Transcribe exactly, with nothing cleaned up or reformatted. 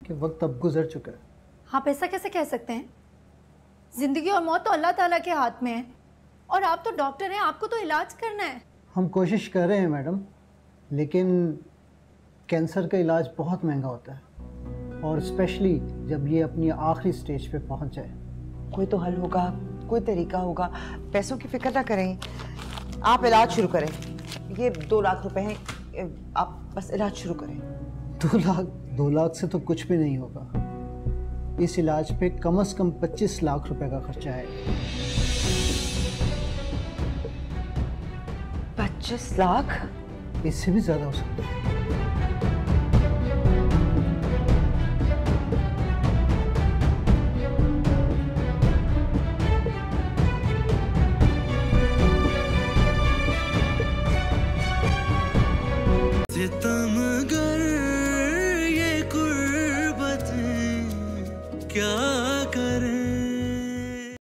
कि वक्त अब गुजर चुका है। आप ऐसा कैसे कह सकते हैं? जिंदगी और मौत तो अल्लाह ताला के हाथ में है और आप तो डॉक्टर हैं, आपको तो इलाज करना है। हम कोशिश कर रहे हैं मैडम, लेकिन कैंसर का इलाज बहुत महंगा होता है और स्पेशली जब ये अपनी आखिरी स्टेज पे पहुंच जाए। कोई तो हल होगा, कोई तरीका होगा। पैसों की फिक्र ना करें, आप इलाज शुरू करें। ये दो लाख रुपए हैं, आप बस इलाज शुरू करें। दो लाख दो लाख से तो कुछ भी नहीं होगा। इस इलाज पे कम से कम पच्चीस लाख रुपए का खर्चा है। पच्चीस लाख? इससे भी ज्यादा हो सकता है। सितमगर ये कुर्बतें क्या